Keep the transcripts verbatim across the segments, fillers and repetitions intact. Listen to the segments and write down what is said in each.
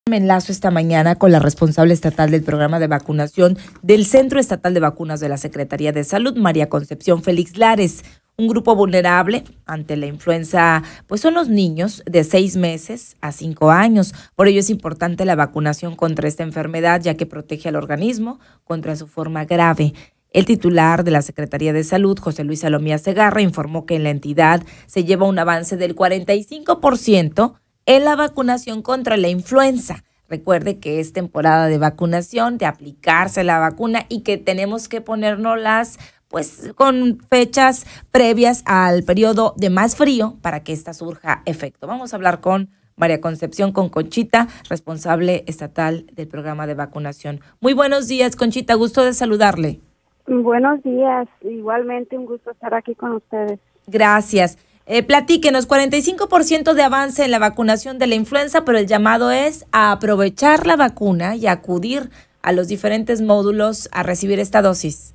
Me enlazo esta mañana con la responsable estatal del programa de vacunación del Centro Estatal de Vacunas de la Secretaría de Salud, María Concepción Félix Lares. Un grupo vulnerable ante la influenza, pues son los niños de seis meses a cinco años. Por ello es importante la vacunación contra esta enfermedad, ya que protege al organismo contra su forma grave. El titular de la Secretaría de Salud, José Luis Salomía Segarra, informó que en la entidad se lleva un avance del cuarenta y cinco por ciento en la vacunación contra la influenza. Recuerde que es temporada de vacunación, de aplicarse la vacuna y que tenemos que ponérnoslas pues con fechas previas al periodo de más frío para que esta surja efecto. Vamos a hablar con María Concepción, con Conchita, responsable estatal del programa de vacunación. Muy buenos días, Conchita, gusto de saludarle. Buenos días, igualmente un gusto estar aquí con ustedes. Gracias. Eh, platíquenos, cuarenta y cinco por ciento de avance en la vacunación de la influenza, pero el llamado es a aprovechar la vacuna y acudir a los diferentes módulos a recibir esta dosis.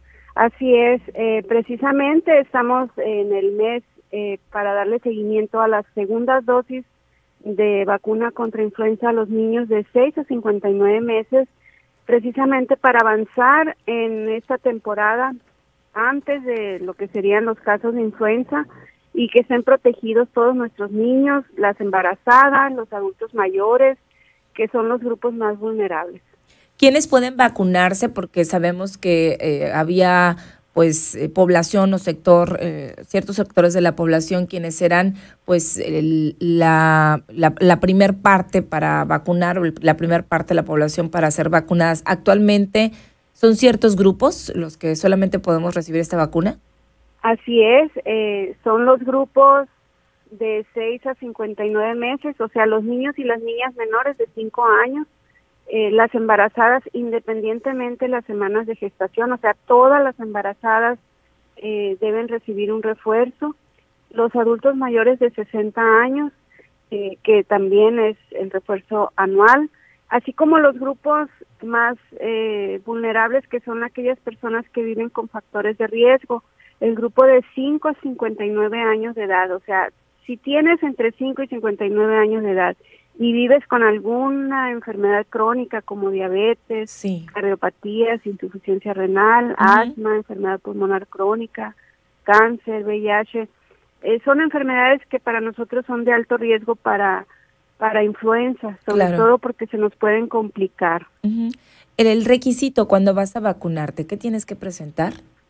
Así es, eh, precisamente estamos en el mes eh, para darle seguimiento a las segundas dosis de vacuna contra influenza a los niños de seis a cincuenta y nueve meses, precisamente para avanzar en esta temporada antes de lo que serían los casos de influenza y que estén protegidos todos nuestros niños, las embarazadas, los adultos mayores, que son los grupos más vulnerables. ¿Quiénes pueden vacunarse? Porque sabemos que eh, había pues eh, población o sector, eh, ciertos sectores de la población quienes eran pues el, la, la, la primer parte para vacunar, o la primer parte de la población para ser vacunadas. Actualmente, ¿son ciertos grupos los que solamente podemos recibir esta vacuna? Así es, eh, son los grupos de seis a cincuenta y nueve meses, o sea, los niños y las niñas menores de cinco años, eh, las embarazadas independientemente de las semanas de gestación, o sea, todas las embarazadas eh, deben recibir un refuerzo, los adultos mayores de sesenta años, eh, que también es el refuerzo anual, así como los grupos más eh, vulnerables, que son aquellas personas que viven con factores de riesgo, el grupo de cinco a cincuenta y nueve años de edad, o sea, si tienes entre cinco y cincuenta y nueve años de edad y vives con alguna enfermedad crónica como diabetes, sí, cardiopatías, insuficiencia renal, uh-huh. asma, enfermedad pulmonar crónica, cáncer, V I H, eh, son enfermedades que para nosotros son de alto riesgo para, para influenza, sobre claro. todo porque se nos pueden complicar. Uh-huh. El requisito cuando vas a vacunarte, ¿qué tienes que presentar?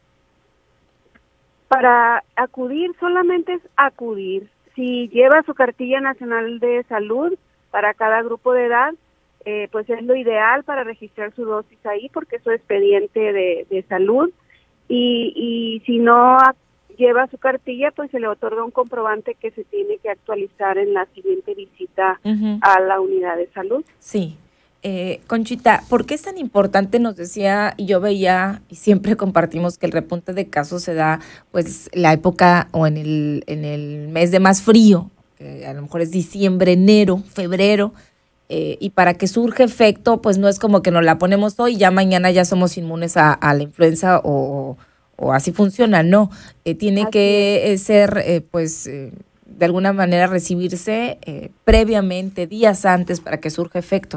Para acudir, solamente es acudir. Si lleva su cartilla nacional de salud para cada grupo de edad, eh, pues es lo ideal para registrar su dosis ahí, porque es su expediente de, de salud. Y, y si no lleva su cartilla, pues se le otorga un comprobante que se tiene que actualizar en la siguiente visita uh-huh. a la unidad de salud. Sí. Eh, Conchita, ¿por qué es tan importante? Nos decía, y yo veía, y siempre compartimos que el repunte de casos se da, pues, la época o en el, en el mes de más frío, que a lo mejor es diciembre, enero, febrero, eh, y para que surja efecto, pues no es como que nos la ponemos hoy y ya mañana ya somos inmunes a, a la influenza o, o así funciona, no. Eh, tiene así que es. ser, eh, pues, eh, de alguna manera recibirse eh, previamente, días antes, para que surja efecto.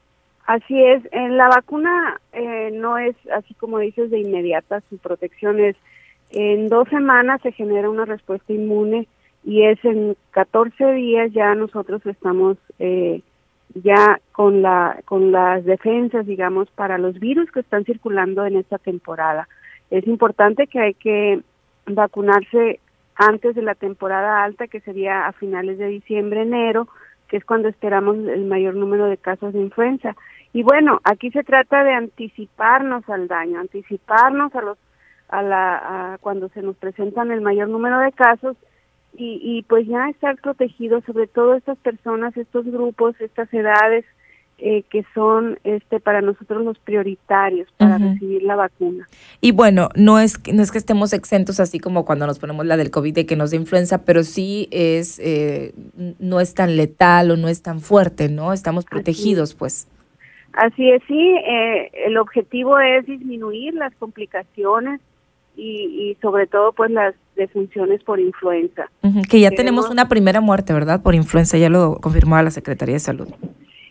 Así es, en la vacuna eh, no es así como dices de inmediata, su protección es en dos semanas se genera una respuesta inmune y es en catorce días ya nosotros estamos eh, ya con la con las defensas, digamos, para los virus que están circulando en esta temporada. Es importante que hay que vacunarse antes de la temporada alta, que sería a finales de diciembre, enero, que es cuando esperamos el mayor número de casos de influenza. Y bueno, aquí se trata de anticiparnos al daño, anticiparnos a los a la a cuando se nos presentan el mayor número de casos y, y pues ya estar protegidos, sobre todo estas personas, estos grupos, estas edades eh, que son este para nosotros los prioritarios para uh-huh. recibir la vacuna. Y bueno, no es no es que estemos exentos así como cuando nos ponemos la del COVID de que nos da influenza, pero sí es eh, no es tan letal o no es tan fuerte, ¿no? Estamos protegidos, pues. Así es, sí, eh, el objetivo es disminuir las complicaciones y, y sobre todo pues las defunciones por influenza. Uh-huh, que ya Queremos... tenemos una primera muerte, ¿verdad? Por influenza, ya lo confirmaba la Secretaría de Salud.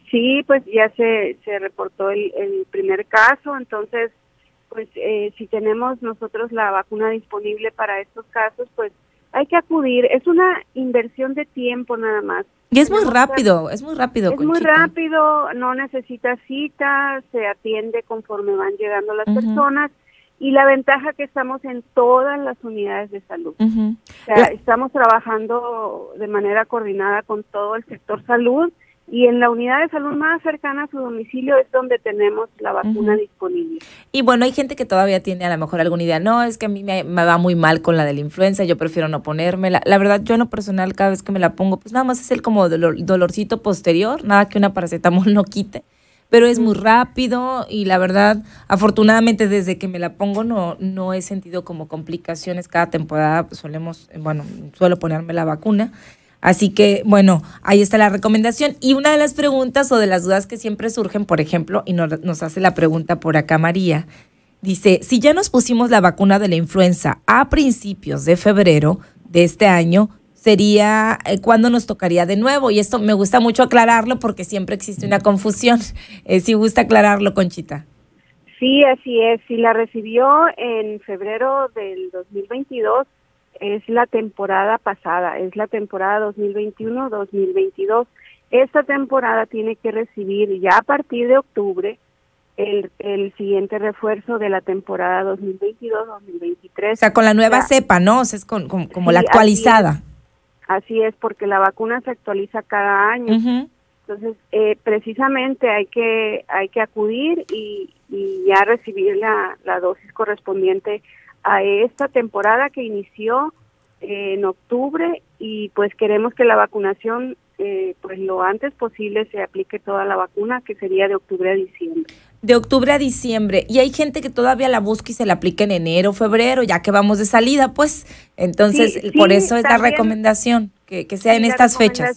Sí, pues ya se, se reportó el, el primer caso, entonces, pues eh, si tenemos nosotros la vacuna disponible para estos casos, pues hay que acudir. Es una inversión de tiempo nada más. Y es muy rápido, que, es muy rápido, Es Conchita. muy rápido, no necesita cita, se atiende conforme van llegando las uh-huh. personas. Y la ventaja que estamos en todas las unidades de salud. Uh-huh. O sea, la... estamos trabajando de manera coordinada con todo el sector salud, y en la unidad de salud más cercana a su domicilio es donde tenemos la vacuna uh-huh. disponible. Y bueno, hay gente que todavía tiene a lo mejor alguna idea, no, es que a mí me, me va muy mal con la de la influenza, yo prefiero no ponérmela. La verdad, yo en lo personal, cada vez que me la pongo, pues nada más es el como dolor, dolorcito posterior, nada que una paracetamol no quite. Pero es muy rápido y la verdad, afortunadamente desde que me la pongo no no he sentido como complicaciones. Cada temporada pues, solemos, bueno, suelo ponerme la vacuna. Así que, bueno, ahí está la recomendación. Y una de las preguntas o de las dudas que siempre surgen, por ejemplo, y nos, nos hace la pregunta por acá María, dice, si ya nos pusimos la vacuna de la influenza a principios de febrero de este año, sería eh, cuándo nos tocaría de nuevo, y esto me gusta mucho aclararlo porque siempre existe una confusión. Eh, si gusta aclararlo, Conchita. Sí, así es. Si la recibió en febrero del dos mil veintidós, es la temporada pasada, es la temporada dos mil veintiuno dos mil veintidós. Esta temporada tiene que recibir ya a partir de octubre el, el siguiente refuerzo de la temporada dos mil veintidós dos mil veintitrés. O sea, con la nueva o sea, cepa, ¿no? O sea, es con, con, como sí, la actualizada. Así es, porque la vacuna se actualiza cada año. Uh-huh. Entonces, eh, precisamente hay que hay que acudir y, y ya recibir la, la dosis correspondiente a esta temporada que inició eh, en octubre, y pues queremos que la vacunación, eh, pues lo antes posible se aplique toda la vacuna, que sería de octubre a diciembre. De octubre a diciembre, y hay gente que todavía la busca y se la aplica en enero, febrero, ya que vamos de salida, pues, entonces sí, por sí, eso es también, la recomendación, que, que sea sí, en estas fechas.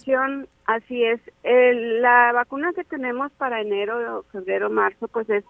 Así es, el, la vacuna que tenemos para enero, febrero, marzo, pues es,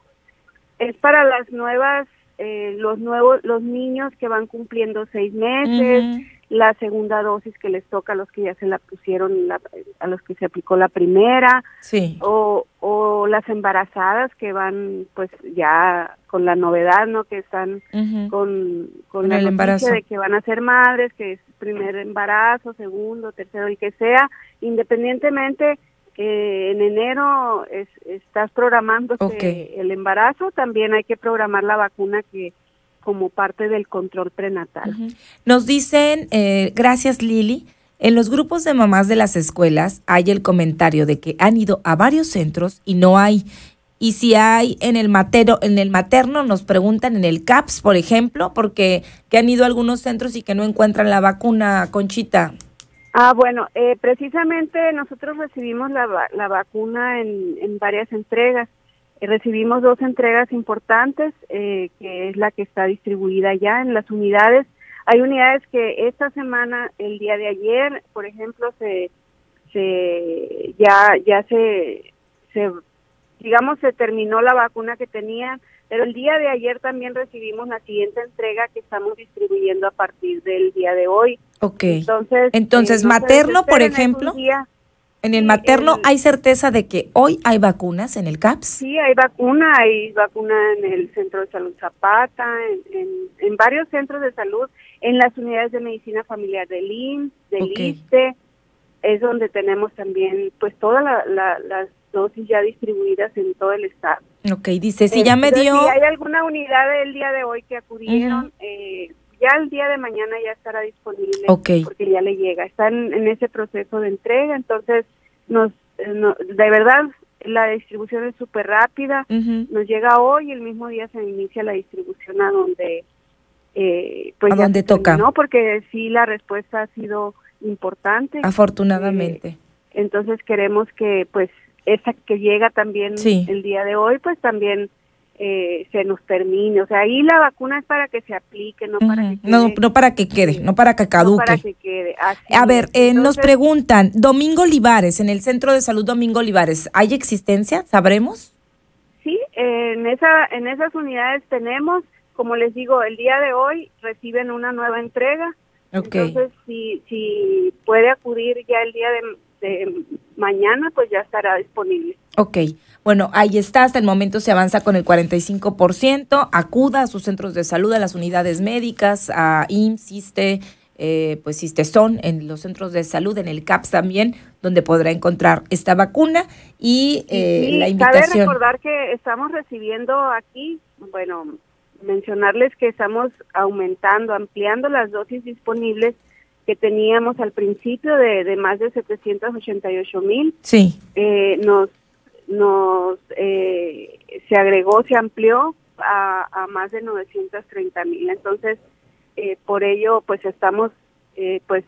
es para las nuevas, eh, los nuevos, los niños que van cumpliendo seis meses, uh-huh. la segunda dosis que les toca a los que ya se la pusieron, la, a los que se aplicó la primera, sí. o, o las embarazadas que van pues ya con la novedad, ¿no? Que están uh-huh. con, con, con la el noticia embarazo. De que van a ser madres, que es primer embarazo, segundo, tercero, el que sea, independientemente que en enero es, estás programando okay. el embarazo, también hay que programar la vacuna que como parte del control prenatal. Uh-huh. Nos dicen, eh, gracias Lili, en los grupos de mamás de las escuelas hay el comentario de que han ido a varios centros y no hay. Y si hay en el materno, en el materno nos preguntan en el C A P S, por ejemplo, porque que han ido a algunos centros y que no encuentran la vacuna, Conchita. Ah, bueno, eh, precisamente nosotros recibimos la, la vacuna en, en varias entregas. Eh, recibimos dos entregas importantes, eh, que es la que está distribuida ya en las unidades. Hay unidades que esta semana, el día de ayer, por ejemplo, se, se ya ya se, se digamos se terminó la vacuna que tenían, pero el día de ayer también recibimos la siguiente entrega que estamos distribuyendo a partir del día de hoy. Okay. Entonces, Entonces eh, no materno, por ejemplo, día, en el sí, materno el, hay certeza de que hoy hay vacunas en el C A P S. Sí, hay vacuna, hay vacuna en el Centro de Salud Zapata, en, en, en varios centros de salud, en las unidades de medicina familiar del I M S S, del okay. ISSSTE, es donde tenemos también pues todas la, la, las dosis ya distribuidas en todo el estado. Ok, dice, si ya me dio... Si hay alguna unidad del día de hoy que acudieron, uh-huh. eh, ya el día de mañana ya estará disponible, okay. porque ya le llega. Están en ese proceso de entrega, entonces nos, no, de verdad la distribución es súper rápida, uh-huh. nos llega hoy y el mismo día se inicia la distribución a donde eh, pues a ya donde toca, no, porque sí la respuesta ha sido importante, afortunadamente. Eh, entonces queremos que pues esa que llega también sí. el día de hoy, pues también eh, se nos termine. O sea, ahí la vacuna es para que se aplique, no uh-huh. para que quede. No, no para que quede, eh, no para que caduque. No para que quede. Así A ver, eh, Entonces, nos preguntan, Domingo Olivares, en el Centro de Salud Domingo Olivares, ¿hay existencia? ¿Sabremos? Sí, eh, en, esa, en esas unidades tenemos, como les digo, el día de hoy reciben una nueva entrega. Okay. Entonces, si, si puede acudir ya el día de este mañana pues ya estará disponible. Ok, bueno, ahí está, hasta el momento se avanza con el cuarenta y cinco por ciento, acuda a sus centros de salud, a las unidades médicas, a I M S S, ISSSTE, eh, pues ISSSTESON, en los centros de salud, en el C A P S también, donde podrá encontrar esta vacuna y eh, sí, la invitación. Cabe recordar que estamos recibiendo aquí, bueno, mencionarles que estamos aumentando, ampliando las dosis disponibles que teníamos al principio de, de más de setecientos ochenta y ocho mil. Sí. Eh, nos nos eh, se agregó, se amplió a, a más de novecientos treinta mil. Entonces, eh, por ello, pues estamos eh, pues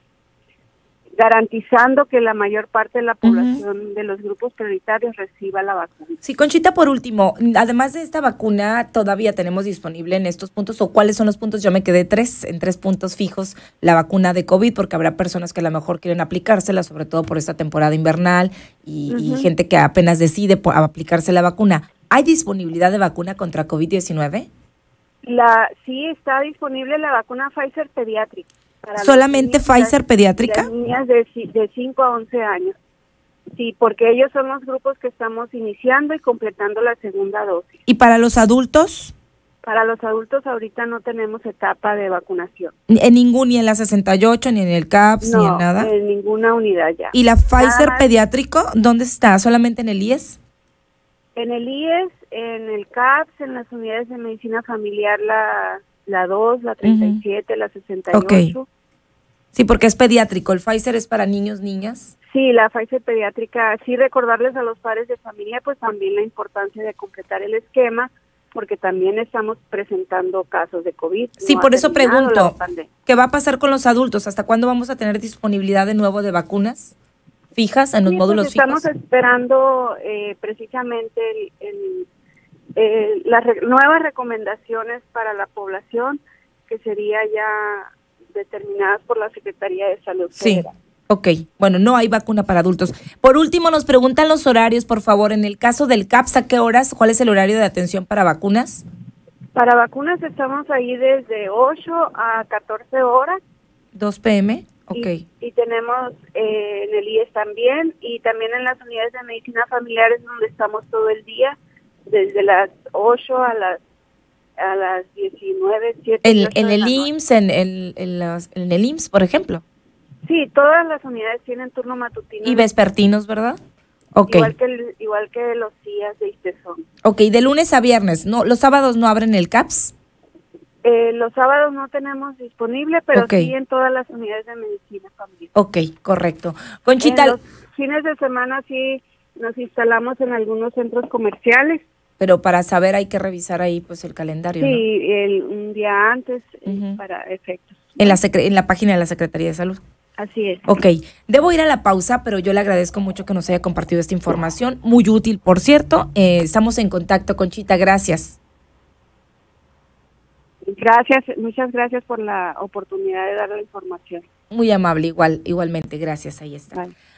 garantizando que la mayor parte de la población uh-huh. de los grupos prioritarios reciba la vacuna. Sí, Conchita, por último, además de esta vacuna, ¿todavía tenemos disponible en estos puntos o cuáles son los puntos? Yo me quedé tres, en tres puntos fijos la vacuna de COVID, porque habrá personas que a lo mejor quieren aplicársela, sobre todo por esta temporada invernal y, uh-huh. y gente que apenas decide por aplicarse la vacuna. ¿Hay disponibilidad de vacuna contra COVID diecinueve? La, sí, está disponible la vacuna Pfizer pediátrica. ¿Solamente Pfizer las, pediátrica? Las niñas de, de cinco a once años. Sí, porque ellos son los grupos que estamos iniciando y completando la segunda dosis. ¿Y para los adultos? Para los adultos ahorita no tenemos etapa de vacunación. ¿En ningún, ni en la sesenta y ocho, ni en el C A P S, no, ni en nada? en ninguna unidad ya. ¿Y la Pfizer pediátrico, dónde está? ¿Solamente en el I E S? En el I E S, en el C A P S, en las unidades de medicina familiar, la, la dos, la treinta y siete, uh-huh. la sesenta y ocho. Okay. Sí, porque es pediátrico. ¿El Pfizer es para niños, niñas? Sí, la Pfizer pediátrica. Sí, recordarles a los padres de familia, pues también la importancia de completar el esquema, porque también estamos presentando casos de COVID. Sí, no por eso pregunto, ¿qué va a pasar con los adultos? ¿Hasta cuándo vamos a tener disponibilidad de nuevo de vacunas fijas en los sí, módulos pues estamos fijos? Estamos esperando eh, precisamente el, el, el, las re nuevas recomendaciones para la población, que sería ya determinadas por la Secretaría de Salud Federal. Sí, ok. Bueno, no hay vacuna para adultos. Por último, nos preguntan los horarios, por favor. En el caso del C A P S, ¿a qué horas? ¿Cuál es el horario de atención para vacunas? Para vacunas estamos ahí desde ocho a catorce horas. ¿dos pe eme? Ok. Y, y tenemos eh, en el I E S también, y también en las unidades de medicina familiar es donde estamos todo el día, desde las ocho a las a las diecinueve, siete. ¿En, en el I M S S, en el, en, las, en el I M S S, por ejemplo? Sí, todas las unidades tienen turno matutino. Y vespertinos, ¿verdad? Okay. Igual que el, igual que los días de ISSSTESON. Ok, de lunes a viernes, ¿no? ¿Los sábados no abren el C A P S? Eh, los sábados no tenemos disponible, pero okay. sí en todas las unidades de medicina familiar. Ok, correcto. Conchita, en los fines de semana sí nos instalamos en algunos centros comerciales. Pero para saber hay que revisar ahí pues el calendario, sí, ¿no? el, un día antes uh-huh. para efectos. En la, en la página de la Secretaría de Salud. Así es. Ok, debo ir a la pausa, pero yo le agradezco mucho que nos haya compartido esta información, muy útil, por cierto. Eh, estamos en contacto, Conchita, gracias. Gracias, muchas gracias por la oportunidad de dar la información. Muy amable, igual, igualmente, gracias, ahí está. Vale.